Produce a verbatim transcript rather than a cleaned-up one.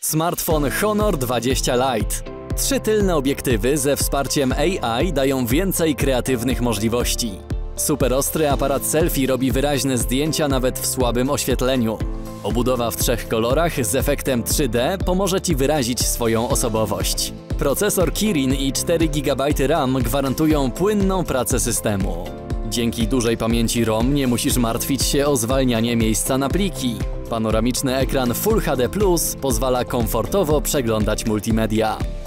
Smartfon Honor dwadzieścia Lite. Trzy tylne obiektywy ze wsparciem A I dają więcej kreatywnych możliwości. Superostry aparat selfie robi wyraźne zdjęcia nawet w słabym oświetleniu. Obudowa w trzech kolorach z efektem trzy D pomoże Ci wyrazić swoją osobowość. Procesor Kirin i cztery gigabajty RAM gwarantują płynną pracę systemu. Dzięki dużej pamięci ROM nie musisz martwić się o zwalnianie miejsca na pliki. Panoramiczny ekran Full H D plus pozwala komfortowo przeglądać multimedia.